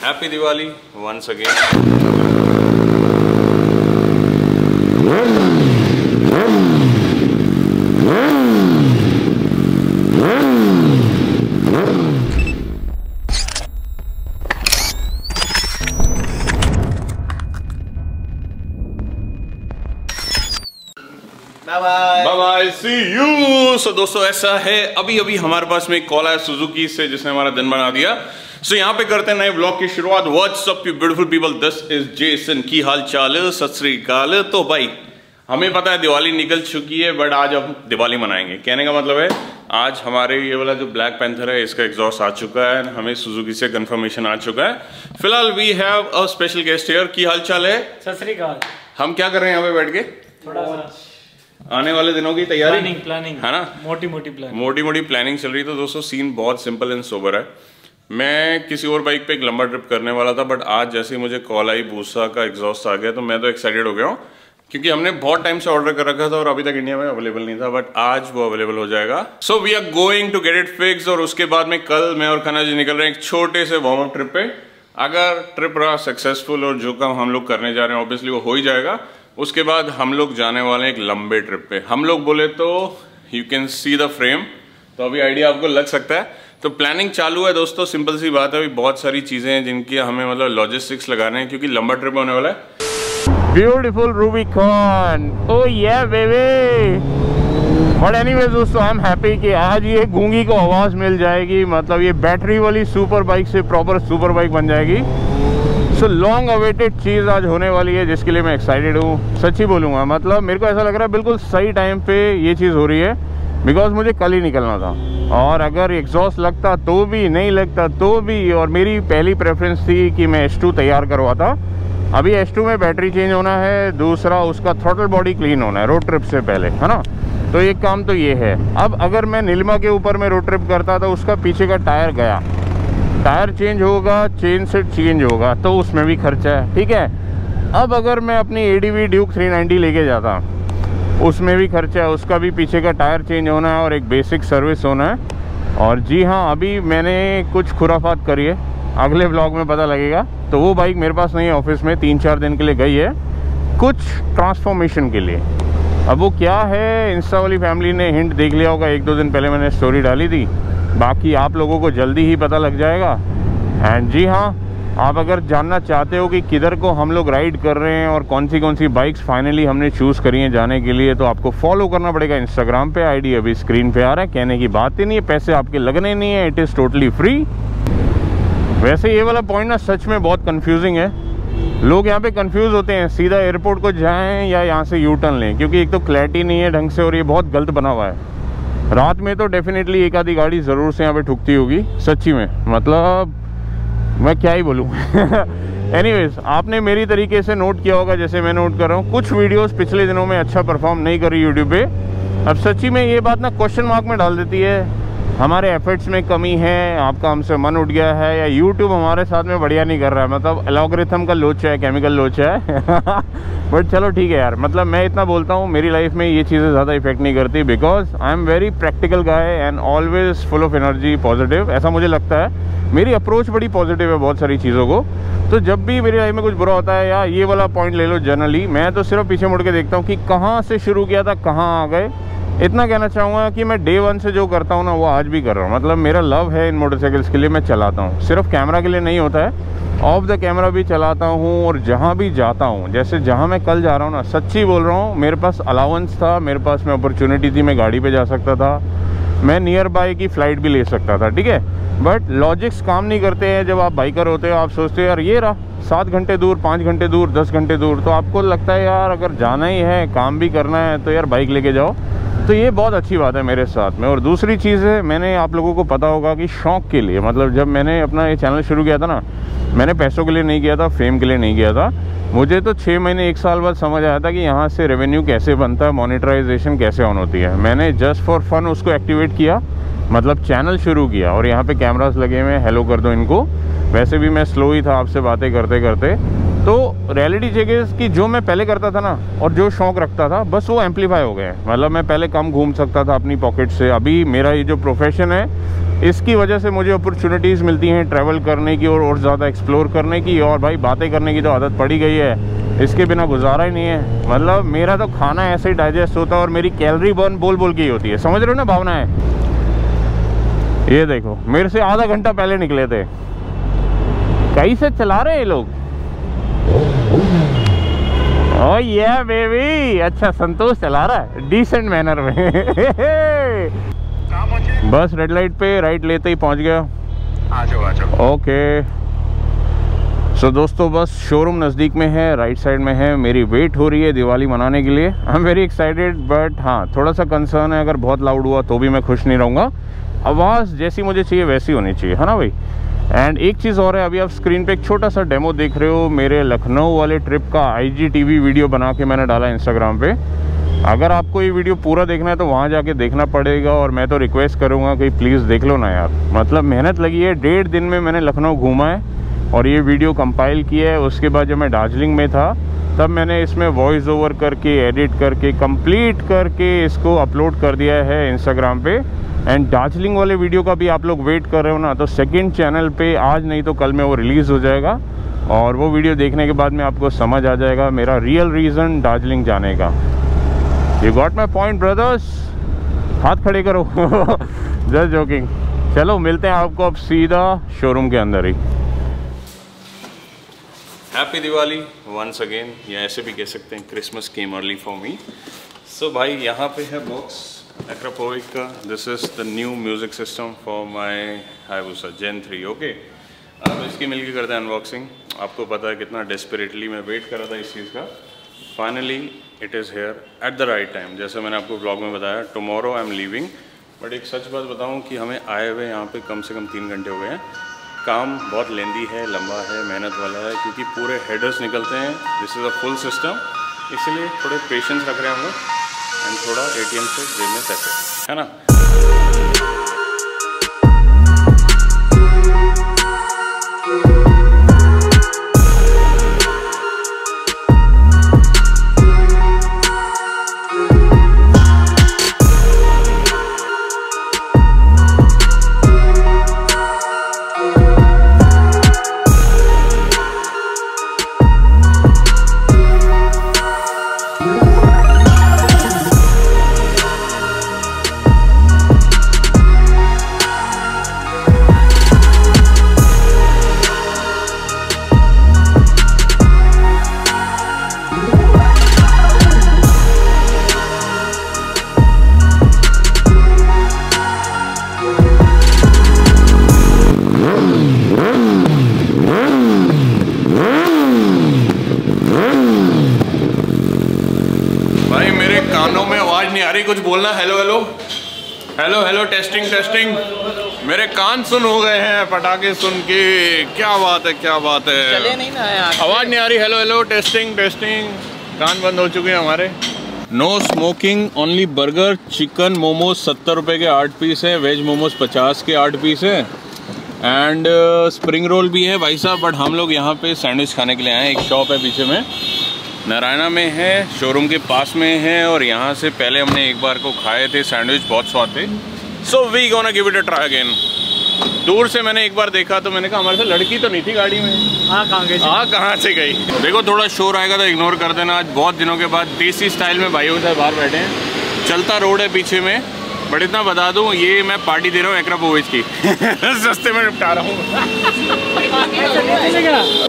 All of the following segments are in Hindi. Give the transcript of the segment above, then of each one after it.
Happy Diwali once again. Bye bye, see you. So दोस्तों ऐसा है, अभी अभी हमारे पास में एक कॉल आया सुजुकी से जिसने हमारा दिन बना दिया। सो यहाँ पे करते हैं नए ब्लॉग की शुरुआत। What's up you beautiful people, this is Jason. की हाल चाल, सत श्री अकाल। तो भाई हमें पता है दिवाली निकल चुकी है, बट आज हम दिवाली मनाएंगे। कहने का मतलब है आज हमारे ये वाला जो ब्लैक पैंथर है इसका एग्जॉस्ट आ चुका है, हमें सुजुकी से कंफर्मेशन आ चुका है। फिलहाल we have a special guest here. की हाल चाल है? सत श्री अकाल। हम क्या कर रहे हैं यहाँ पे बैठ के? थोड़ा आने वाले दिनों की तैयारी, प्लानिंग है ना? मोटी मोटी प्लानिंग चल रही। तो दोस्तों सीन बहुत सिंपल एंड सोबर है। मैं किसी और बाइक पे एक लंबा ट्रिप करने वाला था, बट आज जैसे ही मुझे कॉल आई बूसा का एग्जॉस्ट आ गया तो मैं तो एक्साइटेड हो गया हूँ, क्योंकि हमने बहुत टाइम से ऑर्डर कर रखा था और अभी तक इंडिया में अवेलेबल नहीं था, बट आज वो अवेलेबल हो जाएगा। So we are going to get it fix. और उसके बाद में कल मैं और खन्ना जी निकल रहे हैं एक छोटे से वार्म अप ट्रिप पे। अगर ट्रिप रहा सक्सेसफुल और जो काम हम लोग करने जा रहे हैं ऑब्वियसली वो हो ही जाएगा, उसके बाद हम लोग जाने वाले हैं एक लंबे ट्रिप पे। हम लोग बोले तो you can see the frame, तो अभी आइडिया आपको लग सकता है। तो प्लानिंग चालू है दोस्तों, सिंपल सी बात है। अभी बहुत सारी चीजें हैं जिनकी हमें मतलब लॉजिस्टिक्स लगाने हैं, क्योंकि लंबा ट्रिप होने वाला है। ब्यूटीफुल रूबिकॉन, ओह या बेबी। बट एनीवेज दोस्तों, आई एम हैप्पी कि आज ये गूंगी को आवाज मिल जाएगी। मतलब ये बैटरी वाली सुपर बाइक से प्रॉपर सुपर बाइक बन जाएगी। सो लॉन्ग अवेटेड चीज़ आज होने वाली है, जिसके लिए मैं एक्साइटेड हूँ। सच्ची बोलूँगा, मतलब मेरे को ऐसा लग रहा है बिल्कुल सही टाइम पे ये चीज़ हो रही है, बिकॉज मुझे कल ही निकलना था। और अगर एग्जॉस्ट लगता तो भी, नहीं लगता तो भी, और मेरी पहली प्रेफरेंस थी कि मैं H2 तैयार करवाता। अभी H2 में बैटरी चेंज होना है, दूसरा उसका थ्रॉटल बॉडी क्लीन होना है रोड ट्रिप से पहले, है ना? तो एक काम तो ये है। अब अगर मैं नीलिमा के ऊपर में रोड ट्रिप करता तो उसका पीछे का टायर गया, टायर चेंज होगा, चेन सेट चेंज होगा, तो उसमें भी खर्चा है, ठीक है। अब अगर मैं अपनी ADV ड्यूक 390 लेके जाता, उसमें भी खर्चा है, उसका भी पीछे का टायर चेंज होना है और एक बेसिक सर्विस होना है। और जी हाँ, अभी मैंने कुछ खुराफात करी है, अगले व्लॉग में पता लगेगा। तो वो बाइक मेरे पास नहीं है, ऑफिस में 3-4 दिन के लिए गई है कुछ ट्रांसफॉर्मेशन के लिए। अब वो क्या है, इंस्टा वाली फैमिली ने हिंट देख लिया होगा, 1-2 दिन पहले मैंने स्टोरी डाली थी। बाकी आप लोगों को जल्दी ही पता लग जाएगा। एंड जी हाँ, आप अगर जानना चाहते हो कि किधर को हम लोग राइड कर रहे हैं और कौन सी बाइक्स फाइनली हमने चूज़ करी हैं जाने के लिए, तो आपको फॉलो करना पड़ेगा इंस्टाग्राम पे। आईडी अभी स्क्रीन पे आ रहा है। कहने की बात ही नहीं है, पैसे आपके लगने नहीं है, इट इज़ टोटली फ्री। वैसे ये वाला पॉइंट ना सच में बहुत कन्फ्यूजिंग है। लोग यहाँ पे कंफ्यूज होते हैं, सीधा एयरपोर्ट को जाएं या यहाँ से यू टर्न लें, क्योंकि एक तो क्लैरिटी नहीं है ढंग से और ये बहुत गलत बना हुआ है। रात में तो डेफिनेटली एक आधी गाड़ी ज़रूर से यहाँ पे ठुकती होगी, सच्ची में, मतलब मैं क्या ही बोलूँ। एनीवेज, आपने मेरी तरीके से नोट किया होगा जैसे मैं नोट कर रहा हूँ, कुछ वीडियोस पिछले दिनों में अच्छा परफॉर्म नहीं करी यूट्यूब पे। अब सच्ची में ये बात ना क्वेश्चन मार्क में डाल देती है, हमारे एफर्ट्स में कमी है, आपका हमसे मन उठ गया है, या यूट्यूब हमारे साथ में बढ़िया नहीं कर रहा है, मतलब एल्गोरिथम का लोचा है, केमिकल लोचा है। बट चलो ठीक है यार, मतलब मैं इतना बोलता हूँ, मेरी लाइफ में ये चीज़ें ज़्यादा इफेक्ट नहीं करती, because I am very practical guy and always full of energy, positive, ऐसा मुझे लगता है। मेरी अप्रोच बड़ी पॉजिटिव है बहुत सारी चीज़ों को। तो जब भी मेरी लाइफ में कुछ बुरा होता है, या ये वाला पॉइंट ले लो, जनरली मैं तो सिर्फ पीछे मुड़ के देखता हूँ कि कहाँ से शुरू किया था, कहाँ आ गए। इतना कहना चाहूँगा कि मैं डे 1 से जो करता हूँ ना, वो आज भी कर रहा हूँ। मतलब मेरा लव है इन मोटरसाइकिल्स के लिए, मैं चलाता हूँ, सिर्फ कैमरा के लिए नहीं होता है, ऑफ द कैमरा भी चलाता हूँ। और जहाँ भी जाता हूँ, जैसे जहाँ मैं कल जा रहा हूँ ना, सच्ची बोल रहा हूँ, मेरे पास अलाउंस था, मेरे पास में अपॉर्चुनिटी थी, मैं गाड़ी पे जा सकता था, मैं नियर बाय की फ़्लाइट भी ले सकता था, ठीक है। बट लॉजिक्स काम नहीं करते हैं जब आप बाइकर होते हो। आप सोचते हो यार ये रहा 7 घंटे दूर, 5 घंटे दूर, 10 घंटे दूर, तो आपको लगता है यार अगर जाना ही है, काम भी करना है, तो यार बाइक लेके जाओ। तो ये बहुत अच्छी बात है मेरे साथ में। और दूसरी चीज़ है, मैंने आप लोगों को पता होगा कि शौक़ के लिए, मतलब जब मैंने अपना ये चैनल शुरू किया था ना, मैंने पैसों के लिए नहीं किया था, फेम के लिए नहीं किया था। मुझे तो 6 महीने 1 साल बाद समझ आया था कि यहाँ से रेवेन्यू कैसे बनता है, मोनेटाइजेशन कैसे ऑन होती है। मैंने जस्ट फॉर फन उसको एक्टिवेट किया, मतलब चैनल शुरू किया, और यहाँ पे कैमरास लगे हुए हैं, हेलो कर दो इनको। वैसे भी मैं स्लो ही था आपसे बातें करते करते, तो रियलिटी चेक इज़ कि जो मैं पहले करता था ना और जो शौक़ रखता था बस वो एम्पलीफाई हो गया है। मतलब मैं पहले कम घूम सकता था अपनी पॉकेट से, अभी मेरा ये जो प्रोफेशन है इसकी वजह से मुझे अपॉर्चुनिटीज़ मिलती हैं ट्रैवल करने की और ज़्यादा एक्सप्लोर करने की। और भाई बातें करने की तो आदत पड़ी गई है, इसके बिना गुजारा ही नहीं है। मतलब मेरा तो खाना ऐसे ही डाइजेस्ट होता है और मेरी कैलोरी बर्न बोल बोल के ही होती है, समझ रहे हो ना भावना है। ये देखो मेरे से आधा घंटा पहले निकले थे, कहीं से चला रहे हैं ये लोग। ओह ये बेबी, अच्छा संतोष चला रहा है डिसेंट मैनर में। बस रेड लाइट पे राइट लेते ही पहुंच गया। आ जाओ। ओके सो दोस्तों बस शोरूम नज़दीक में है, राइट साइड में है। मेरी वेट हो रही है दिवाली मनाने के लिए। I am very excited, but हाँ थोड़ा सा कंसर्न है, अगर बहुत लाउड हुआ तो भी मैं खुश नहीं रहूँगा। आवाज़ जैसी मुझे चाहिए वैसी होनी चाहिए, है ना भाई। एंड एक चीज़ और है, अभी आप स्क्रीन पे एक छोटा सा डेमो देख रहे हो मेरे लखनऊ वाले ट्रिप का। IGTV वीडियो बना के मैंने डाला इंस्टाग्राम पे। अगर आपको ये वीडियो पूरा देखना है तो वहाँ जाके देखना पड़ेगा, और मैं तो रिक्वेस्ट करूँगा कि प्लीज़ देख लो ना यार। मतलब मेहनत लगी है, 1.5 दिन में मैंने लखनऊ घूमा है और ये वीडियो कंपाइल किया है। उसके बाद जब मैं दार्जिलिंग में था तब मैंने इसमें वॉइस ओवर करके एडिट करके कंप्लीट करके इसको अपलोड कर दिया है इंस्टाग्राम पे। एंड दार्जिलिंग वाले वीडियो का भी आप लोग वेट कर रहे हो ना, तो सेकंड चैनल पे आज नहीं तो कल में वो रिलीज़ हो जाएगा, और वो वीडियो देखने के बाद में आपको समझ आ जाएगा मेरा रियल रीज़न दार्जिलिंग जाने का। You got my point brothers, हाथ खड़े करो। Just joking. चलो मिलते हैं आपको अब सीधा शोरूम के अंदर ही। हैप्पी दिवाली वंस अगेन, या ऐसे भी कह सकते हैं Christmas came early for me. So भाई यहाँ पे है बॉक्स एक्रापोविक का। This is the new music system for my Hayabusa Gen 3। Okay, अब इसकी मिलके करते हैं अनबॉक्सिंग। आपको पता है कितना डेस्परेटली मैं वेट कर रहा था इस चीज़ का। Finally it is here at the right time. जैसे मैंने आपको ब्लॉग में बताया, tomorrow I am leaving. But एक सच बात बताऊँ कि हमें आए हुए यहाँ पे कम से कम 3 घंटे हो गए हैं। काम बहुत लेंदी है, लंबा है, मेहनत वाला है, क्योंकि पूरे हेडर्स निकलते हैं। This is a full system, इसलिए थोड़े पेशेंस रख रहे हैं हम लोग, एंड थोड़ा ATM से जेब में पैसे, है ना। कानों में आवाज नहीं आ रही, कुछ बोलना। Hello hello hello hello, testing testing. मेरे कान सुन हो गए हैं पटाखे सुन के। क्या बात है, क्या बात है। चले नहीं ना, आवाज नहीं आ रही। Hello hello, testing testing. कान बंद हो चुके हैं हमारे। No smoking, only burger, chicken momos 70 रुपये के 8 पीस है, वेज मोमोज 50 के 8 पीस है, एंड स्प्रिंग रोल भी है भाई साहब। बट हम लोग यहाँ पे सैंडविच खाने के लिए आए हैं। एक शॉप है पीछे में, नारायणा में है, शोरूम के पास में है, और यहाँ से पहले हमने एक बार को खाए थे सैंडविच, बहुत स्वाद थे। So we gonna give it a try again. दूर से मैंने एक बार देखा तो मैंने कहा हमारे से लड़की तो नहीं थी गाड़ी में। कहाँ से गई। देखो थोड़ा शोर आएगा तो इग्नोर कर देना। आज बहुत दिनों के बाद देसी स्टाइल में भाइयों के साथ बाहर बैठे हैं। चलता रोड है पीछे में, बट इतना बता दूं ये मैं पार्टी दे रहा हूँ एक्रापोविच की। सस्ते में निपटा रहा हूँ।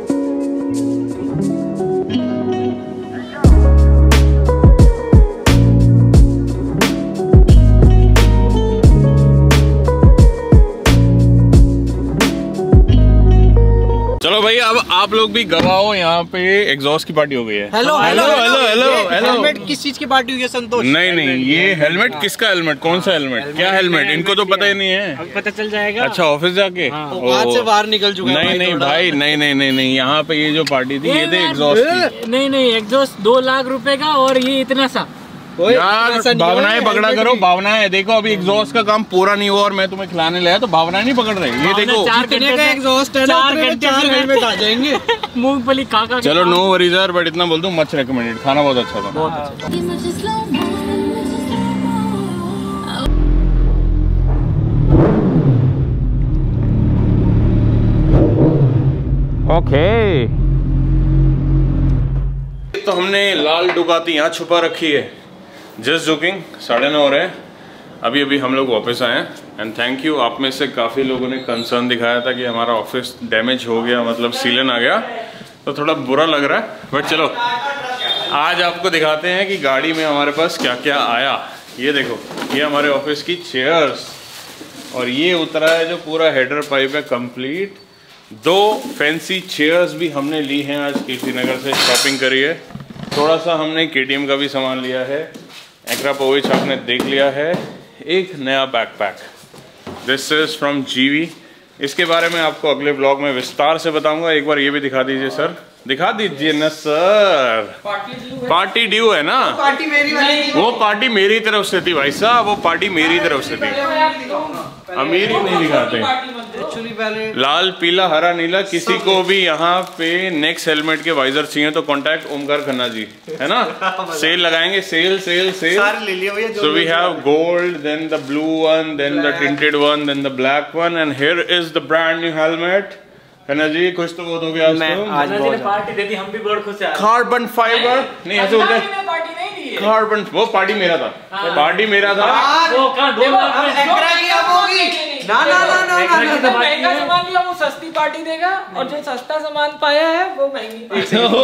चलो भाई, अब आप लोग भी गवाओ। यहाँ पे एग्जॉस्ट की पार्टी हो गई है। Hello hello hello hello hello. Helmet किस चीज की पार्टी हुई है संतोष? नहीं नहीं, ये हेलमेट किसका हेलमेट? कौन सा हेलमेट? क्या हेलमेट? इनको तो पता ही नहीं है। पता चल जाएगा। अच्छा, ऑफिस जाके आज से बाहर निकल चुका है। नहीं नहीं भाई, नहीं नहीं नहीं नहीं, यहाँ पे ये जो पार्टी थी ये थे एग्जॉस्ट की। नहीं नहीं, एग्जॉस्ट 2 लाख रुपए का, और ये इतना सा यार भावनाएं पकड़ा करो, भावनाएं। देखो अभी एग्जॉस्ट का काम पूरा नहीं हुआ और मैं तुम्हें खिलाने लाया तो भावनाएं नहीं पकड़ रही। ये देखो 4 घंटे का एग्जॉस्ट है, 4 घंटे में खा जाएंगे मूंगफली खा खा। चलो नो वरीज यार, बट इतना बोल दूं मच रिकमेंडेड, खाना बहुत अच्छा था। बहुत अच्छा। ओके तो हमने लाल डुगाती यहाँ छुपा रखी है। जस्ट जोकिंग, 9:30 हो रहे हैं। अभी अभी हम लोग वापस आए हैं एंड थैंक यू। आप में से काफ़ी लोगों ने कंसर्न दिखाया था कि हमारा ऑफिस डैमेज हो गया, मतलब सीलन आ गया, तो थोड़ा बुरा लग रहा है। बट चलो आज आपको दिखाते हैं कि गाड़ी में हमारे पास क्या क्या आया। ये देखो, ये हमारे ऑफिस की चेयर्स और ये उतरा है जो पूरा हेडर पाइप है कंप्लीट। 2 फैंसी चेयर्स भी हमने ली हैं आज कीर्तिनगर से, शॉपिंग करी है। थोड़ा सा हमने KTM का भी सामान लिया है। एक्रापोविच आपने देख लिया है। एक नया backpack, this is from GV। इसके बारे में आपको अगले ब्लॉग में विस्तार से बताऊंगा। एक बार ये भी दिखा दीजिए सर, दिखा दीजिए ना सर। पार्टी ड्यू है ना, पार्टी मेरी वाली। वो पार्टी मेरी तरफ से थी भाई साहब, वो पार्टी मेरी तरफ से थी। अमीरी नहीं दिखाते। लाल पीला हरा नीला, किसी को भी यहाँ पे नेक्स्ट हेलमेट के वाइजर चाहिए तो कांटेक्ट ओमकार खन्ना जी, है ना। सेल लगाएंगे, sale sale sale. So we have gold, then the blue one, then the tinted one, then the black one and here is the brand new helmet. Khanna ji खुश तो बहुत हो गया आज तो। पार्टी दे दी, हम भी बहुत खुश हैं। कार्बन फाइबर नहीं ऐसे होता है, कार्बन। वो पार्टी मेरा था, पार्टी मेरा था। वो कहां 2 लाख में एक्रा की अब होगी। ना महंगा सामान लिया वो सस्ती पार्टी देगा, और जो सस्ता सामान पाया है वो महंगी।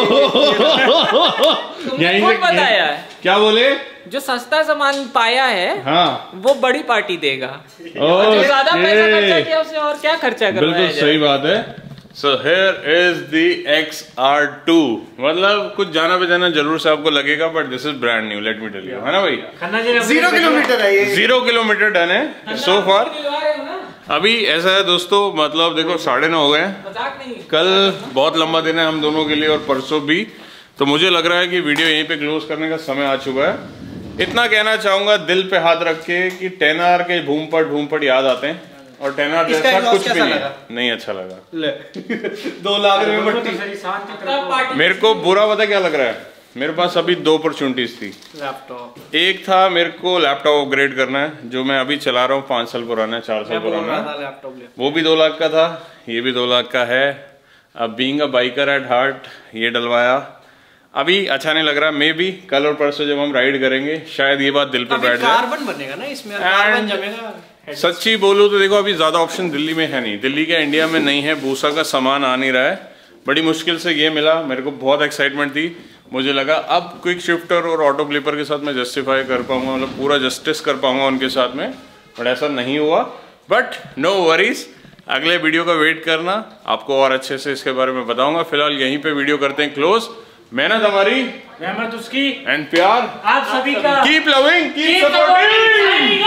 यही कौन बताया है? क्या बोले? जो सस्ता सामान पाया है हाँ वो बड़ी पार्टी देगा, जो ज्यादा पैसा खर्चा किया उसे और क्या खर्चा करवाया जाए। बिल्कुल सही बात है। So here is the XR2, मतलब कुछ जाना बजाना जरूर से आपको लगेगा, but this is brand new, let me tell you, है ना भाई। 0 किलोमीटर है ये, 0 किलोमीटर डन है सो फार। अभी ऐसा है दोस्तों, मतलब देखो 9:30 हो गए, कल बहुत लंबा दिन है हम दोनों के लिए और परसों भी, तो मुझे लग रहा है कि वीडियो यहीं पे क्लोज करने का समय आ चुका है। इतना कहना चाहूंगा दिल पे हाथ रख के कि 10R के भूमपट याद आते हैं, और 10R जैसा कुछ भी नहीं अच्छा लगा। 2 लाख में मेरे को बुरा पता क्या लग रहा है, मेरे पास अभी 2 अपॉर्चुनिटीज थी। लैपटॉप एक था मेरे को लैपटॉप अपग्रेड करना है, जो मैं अभी चला रहा हूँ 5 साल पुराना, 4 साल पुराना, वो भी 2 लाख का था, ये भी 2 लाख का है। अब being a biker at heart ये डलवाया, अभी अच्छा नहीं लग रहा। मे बी कल और परसों जब हम राइड करेंगे शायद ये बात दिल पे बैठ जाए। कार्बन बनेगा ना इसमें, कार्बन जमेगा। सच्ची बोलूं तो देखो अभी ज्यादा ऑप्शन दिल्ली में है नहीं, दिल्ली के इंडिया में नहीं है, बूसा का सामान आ नहीं रहा है, बड़ी मुश्किल से ये मिला। मेरे को बहुत एक्साइटमेंट थी, मुझे लगा अब क्विक शिफ्टर और ऑटो क्लिपर के साथ मैं जस्टिफाई कर पाऊंगा, मतलब पूरा जस्टिस कर पाऊंगा उनके साथ में, बट ऐसा नहीं हुआ। बट नो वरीज, अगले वीडियो का वेट करना, आपको और अच्छे से इसके बारे में बताऊंगा। फिलहाल यहीं पे वीडियो करते हैं क्लोज। मेहनत हमारी, रहमत उसकी, एंड प्यार आप सभी का। Keep loving, keep supporting.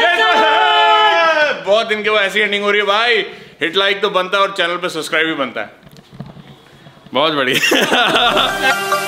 बहुत दिन के बाद ऐसी एंडिंग हो रही है भाई। हिट लाइक तो बनता है और चैनल पे सब्सक्राइब भी बनता है। बहुत बढ़िया।